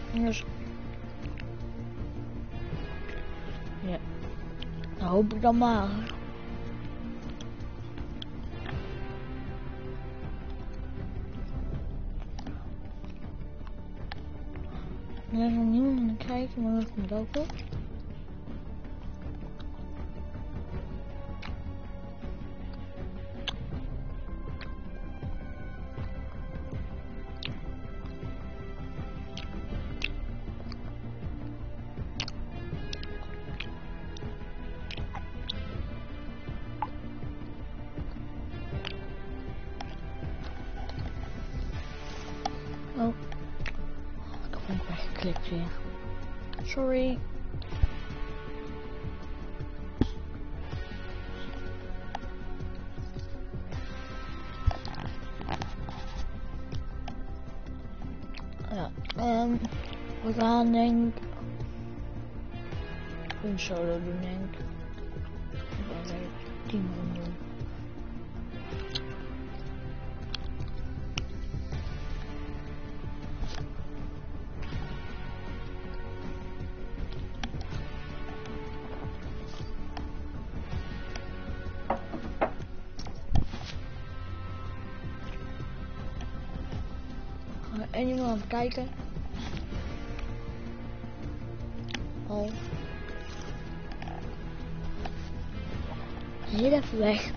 Dus ja, dat hoop ik dan maar. Er is nog niemand aan het kijken, maar dat komt ook op. Oh, ik heb hem weggeklikt weer. Sorry. Ja, we gaan denk ik een solo doen, denk ik. We gaan 10 man doen. En iemand aan het kijken. Oh. Heel even weg.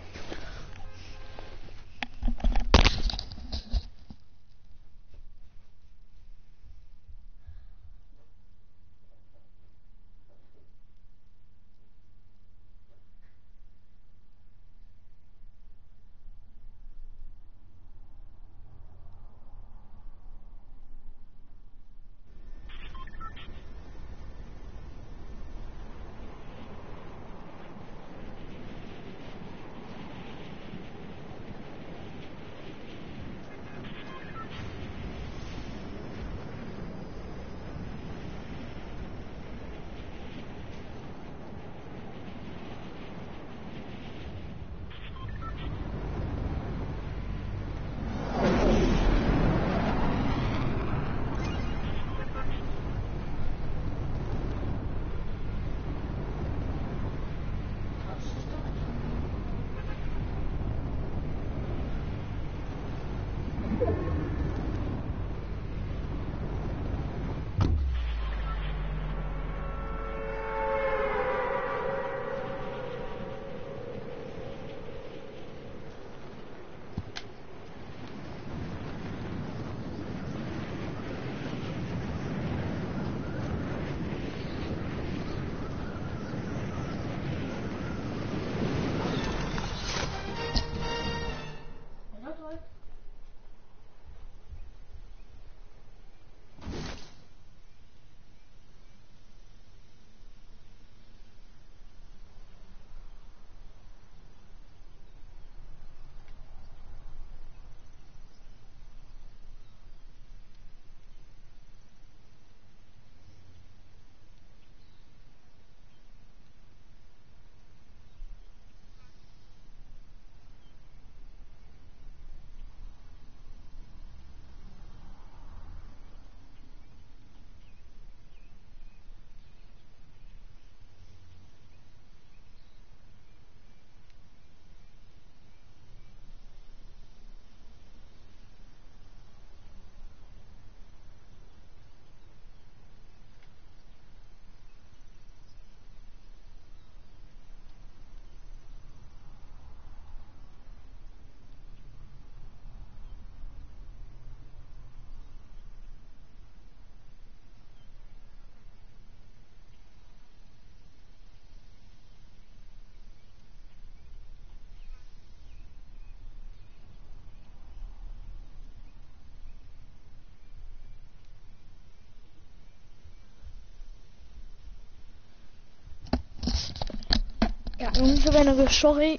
Ja, jongens, ik ben ook weer sorry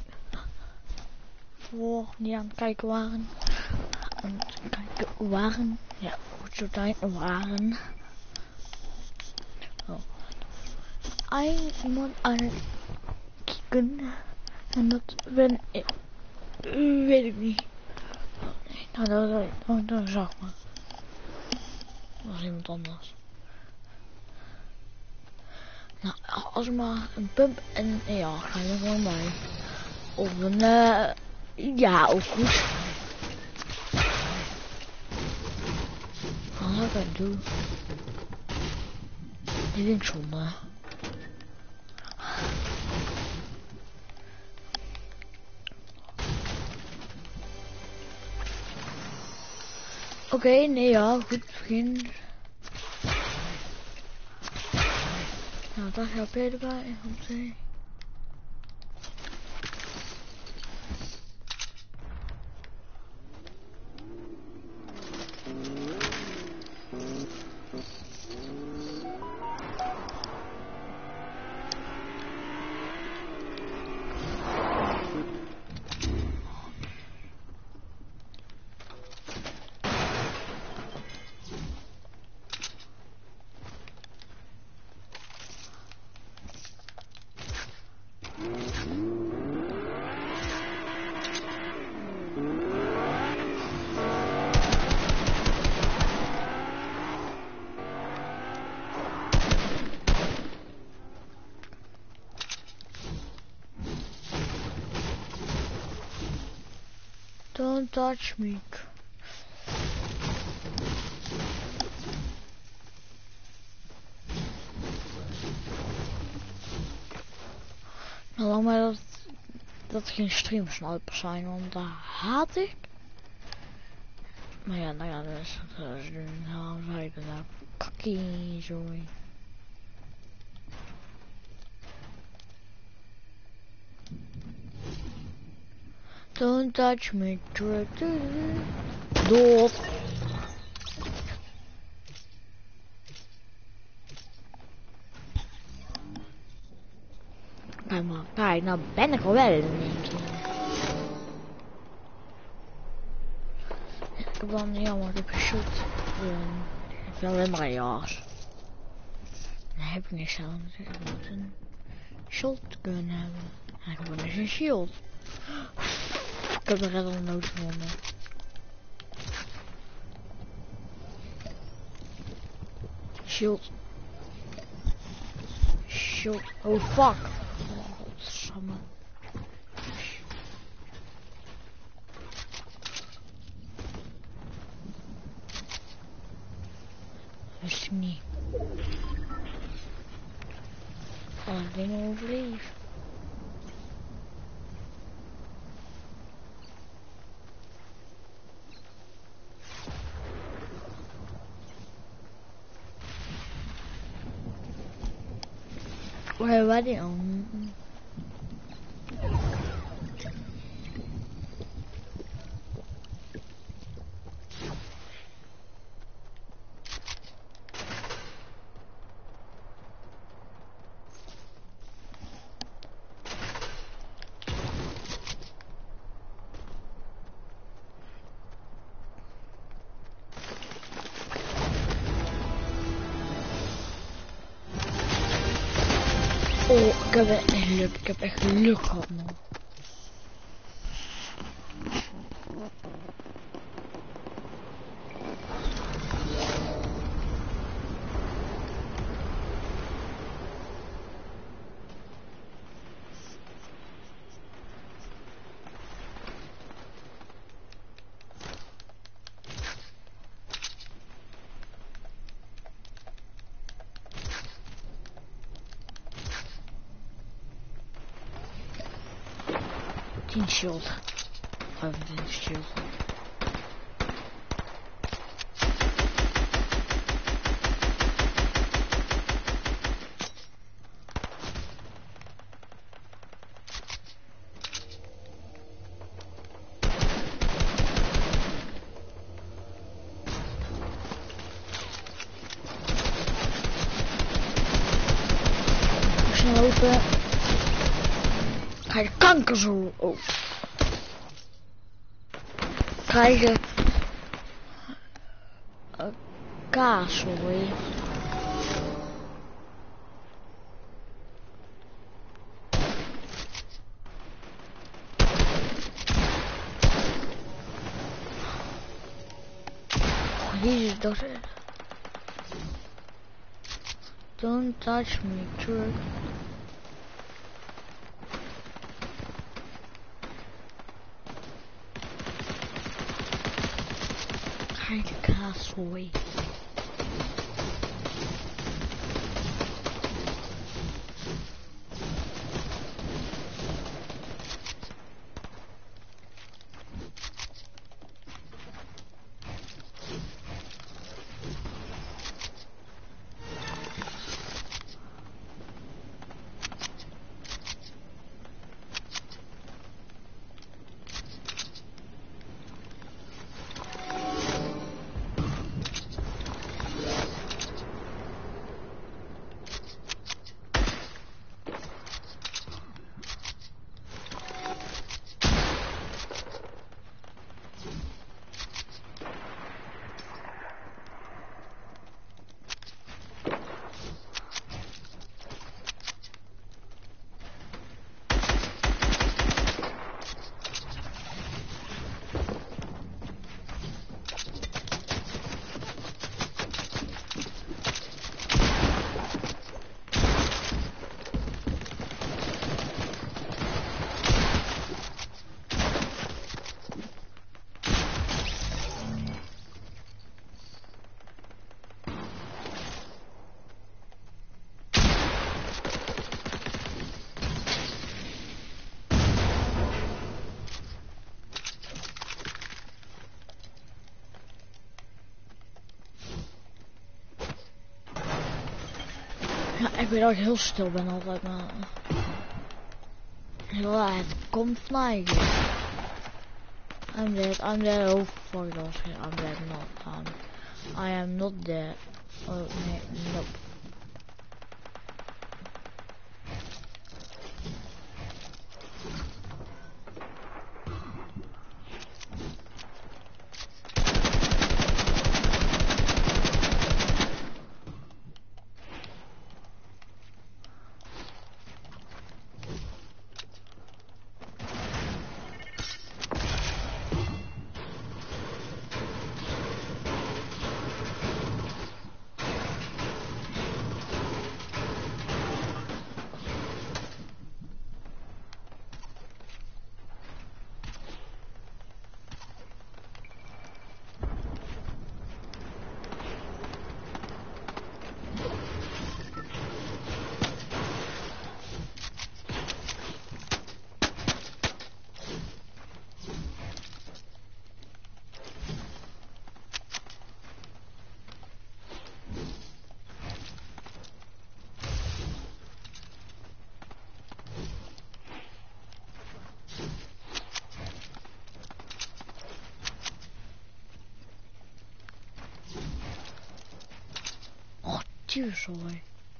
voor die aan het kijken waren. Aan het kijken waren. Ja, goed zo tijd waren. Oh. Iemand aan het kijken. En dat ben ik. Weet ik niet. Nee, nou, dat zag maar. Dat is iemand anders. Nou, als er maar een pump en ja, ga je er gewoon bij. Of een, ja, ook goed. Wat ga ik doen? Die linkszonde. Oké, nee ja, goed begin. Nou, daar heb je erbij. Oké. Don't touch me. Nou, lang maar dat geen streamsnipers zijn, want daar haat ik. Maar ja, nou ja, dat is doen. Nou, zei ik nou. Kakkie, sorry. Don't touch me, dood. Kijk maar, kijk, nou ben ik al wel in één keer. Ik heb dan jammer, ik heb geshoot. Ik heb alleen maar een jas. Daar heb ik niks aan. Ik moet een shotgun hebben. En ik heb wel eens een shield. Ik heb de redder nood gevonden. Shield. Shield. Oh fuck. Oh, godsamme. Wist ik niet. Alle dingen overleven. Where are they on? Oh, ik heb echt geluk. Ik heb echt geluk gehad, man. Tien shield. 25 shield. Snel lopen. Krijg je kanker zo. Oh. Krijg je kaas, sorry. Oh, jezus, dat is... Don't touch me, jerk. Hide the castle away. Ja, ik weet dat ik heel stil ben altijd, maar... Heel het komt mij. I'm dead, oh fuck, dat was geen I'm dead, not, I am not dead. Oh, nee, nope. Seriously.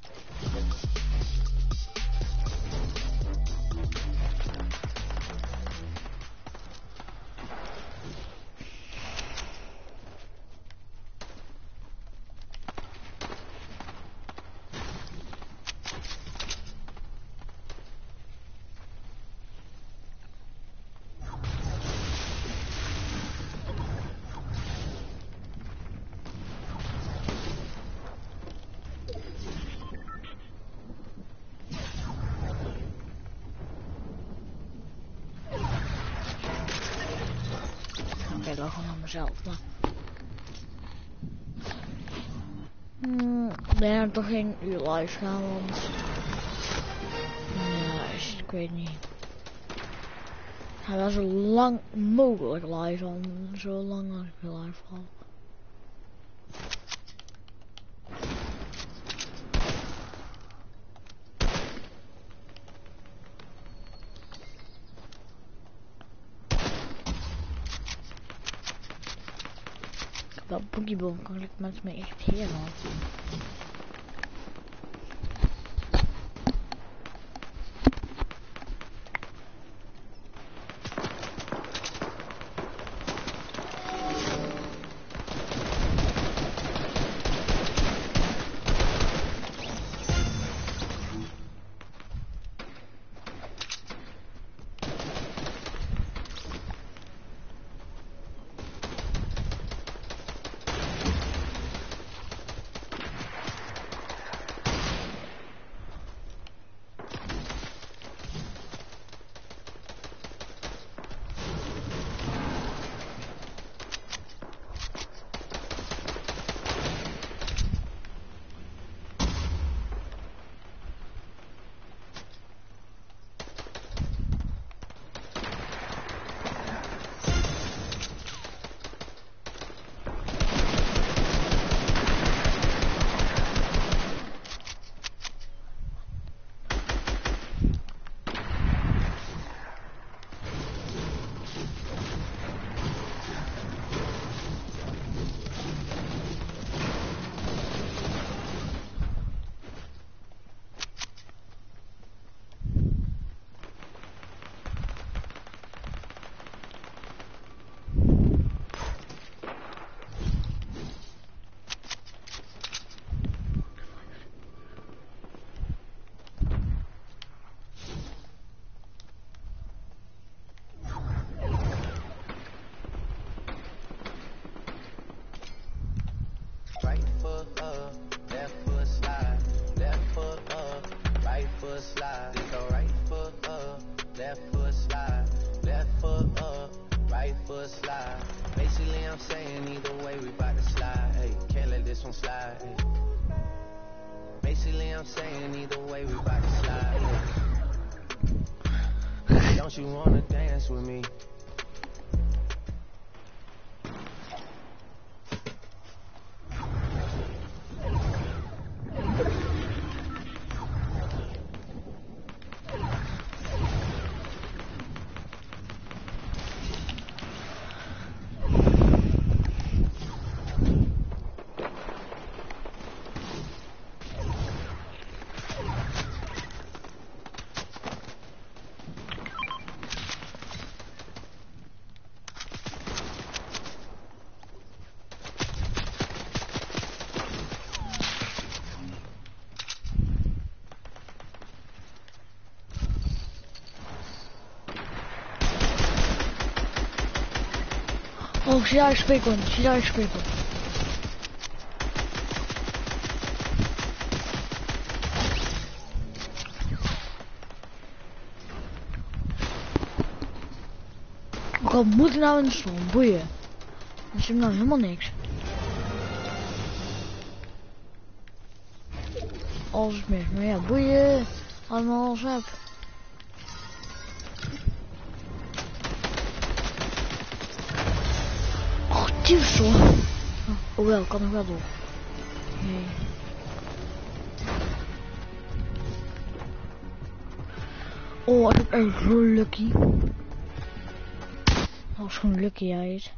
Oké, dan gewoon aan mezelf, maar... Ik ben toch geen uur live gaan, want... Ja, ik weet niet. Hij was zo lang mogelijk live al, zo lang als ik live al. Dat boogiebomb kan ik met me irriteren. foot slide. Then go right foot up, left foot slide. Left foot up, right foot slide. Basically, I'm saying either way, we bout to slide. Hey, can't let this one slide. Hey. Basically, I'm saying either way, we bout to slide. Hey. Don't you wanna dance with me? Oh, zie daar is big one, zie daar is big one. Wat moet er nou in de storm? Boeien. Dat is hem nou helemaal niks. Alles is mis, maar ja, boeien. Allemaal alles heb. Oh, diefstal. Oh wel, kan ik wel doen. Nee. Oh, ik heb echt zo lucky. Als gewoon lucky hij is.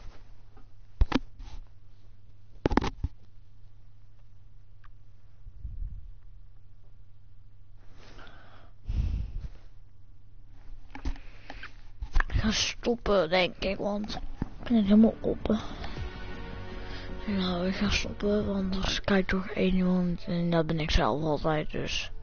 Ik ga stoppen denk ik, want ik ben het helemaal op. Nou, ik ga stoppen, want anders kijkt toch één iemand en dat ben ik zelf altijd, dus.